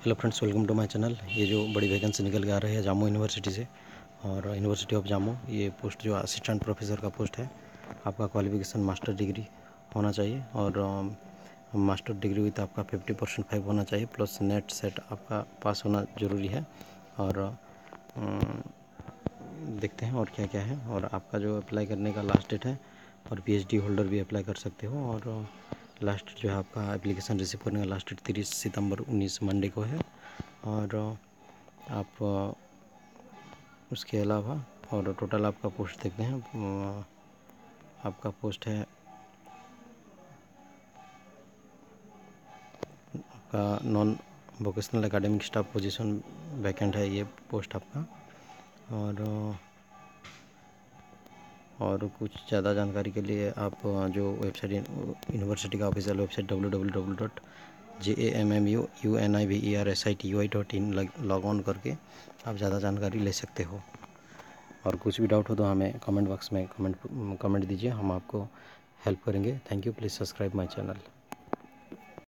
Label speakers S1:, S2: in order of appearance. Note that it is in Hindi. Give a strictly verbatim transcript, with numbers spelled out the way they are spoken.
S1: Hello friends, welcome to my channel. ये जो बड़ी वैकेंसी निकल के आ रही है जामू यूनिवर्सिटी से और यूनिवर्सिटी ऑफ जामू, ये पोस्ट जो असिस्टेंट प्रोफेसर का पोस्ट है। आपका क्वालिफिकेशन मास्टर डिग्री होना चाहिए और मास्टर डिग्री विथ आपका फिफ्टी परसेंट फाइव होना चाहिए, प्लस नेट सेट आपका पास होना ज़रूरी है। और अम, देखते हैं और क्या क्या है। और आपका जो अप्लाई करने का लास्ट डेट है, और पीएचडी होल्डर भी अप्लाई कर सकते हो। और लास्ट जो है आपका एप्लीकेशन रिसीव करने का लास्ट डेट तीस सितंबर उन्नीस मंडे को है। और आप उसके अलावा और टोटल आपका पोस्ट देखते हैं। आपका पोस्ट है आपका non vocational academic staff position vacant है ये पोस्ट आपका। और और कुछ ज़्यादा जानकारी के लिए आप जो वेबसाइट यूनिवर्सिटी का official website W W W dot J A M M U U N I V E R S I T U I dot in log on करके आप ज़्यादा जानकारी ले सकते हो। और कुछ भी डाउट हो तो हमें कमेंट बॉक्स में कमेंट कमेंट दीजिए, हम आपको हेल्प करेंगे। Thank you. Please subscribe my channel.